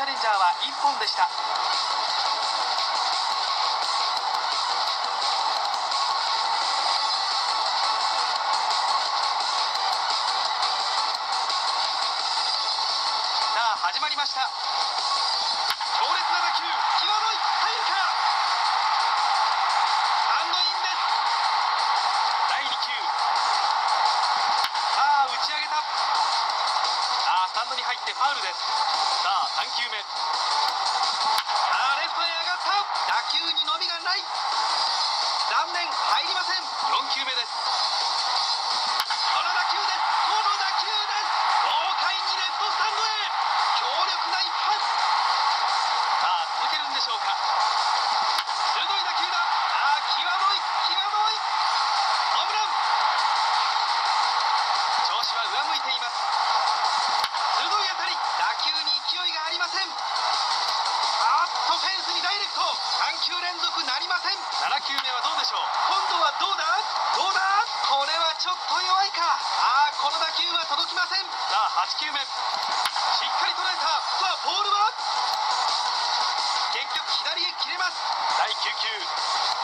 チャレンジャーは1本でした。始まりました。強烈な打球、際どい、入るか。スタンドインです。第2球、さあ打ち上げた。スタンドに入ってファウルです。さあ3球目、レフトへ上がった。打球に伸びがない。残念、入りません。4球目です。この打球です。この打球です。豪快にレフトスタンドへ。強力な一発。さあ続けるんでしょうか。鋭い打球だ。際どい、際どい。ホームラン。調子は上向いています。鋭い当たり。打球に勢いがありません。フェンスにダイレクト。3球連続なりません。7球目はどうでしょう。今度はどうだ。どうだ。これはちょっと弱いか。この打球は届きません。さあ8球目、しっかり捉えた。さあボールは結局左へ切れます。第9球、